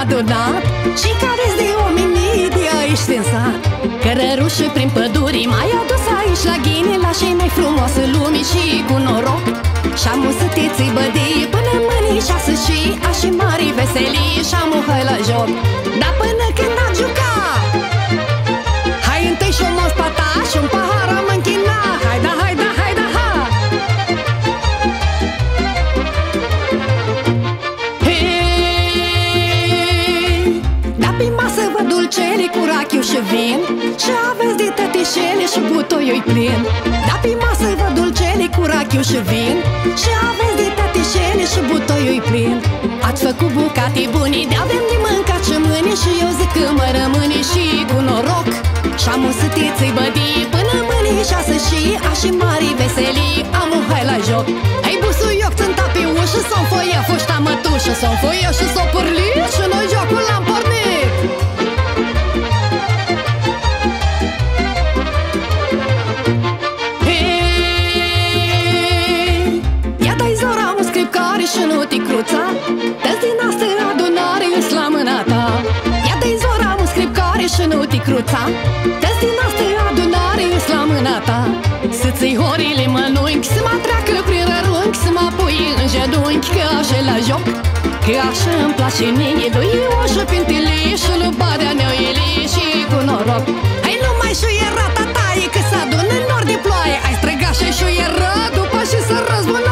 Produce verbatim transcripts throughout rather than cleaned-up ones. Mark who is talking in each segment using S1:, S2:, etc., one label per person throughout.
S1: adunat și care-s de omenii de aici din sat. Cărărușă prin păduri m-ai adus aici la Ghinila și mai frumoasă lume și cu noroc. Și-am o să te ții bădii până mâini șase și așa mari veselii și-am o hai la joc. Dar până când a juca, hai întâi și-o mos pata și-un pahar am închina. Hai da, hai da, hai da, ha! Hei, da pe masă vă dulcele cu rachiu și vin și aveți de tătișele și butoiul plin. Da pe masă vă dulcele cu rachiu și vin și aveți de tătișele și butoiul plin. Ați făcut bucate bune, de-avem de mâncat și mâine și eu zic că mă rămâne și cu noroc. Și-am o să te ții bădii până mâine șase și așa mari veselii am un hai la joc. Hai busuioc țânta pe ușă s-o înfoia foșta mătușă, s-o înfoia și s-o pârlit și noi jocul l-am pornit. Și nu te cruța, dă-ți din asta adunare îs la mâna ta. Ia dă-i zora un scripcare și nu te cruța, dă-ți din asta adunare îs la mâna ta. Să-ți-i horile mănunchi, să mă treacă prin rărunchi, să mă pui în jedunchi, că așa la joc. Că așa îmi place mie, doi oșă pintilie și luparea neoilie și cu noroc. Hai numai șuiera tataie, că s-adună în nor de ploaie. Ai striga și șuieră după și să răzbuna.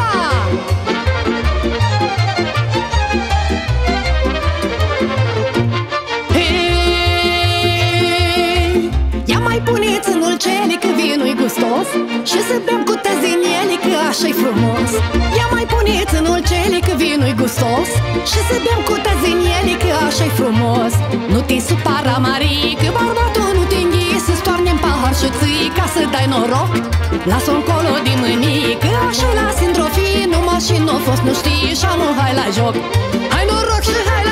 S1: Puneți în ulcele că vinul-i gustos și să bem cu tăzinele că așa-i frumos. Ia mai puneți în ulcele că vinul-i gustos și să bem cu tăzinele că așa-i frumos. Nu te supara, Marie, că bărbatul nu te înghie să stoarne-n pahar și ții ca să dai noroc. Las-o încolo de mânie că așa la sindrofie numai și n-o fost nu știi și am un hai la joc. Hai noroc și hai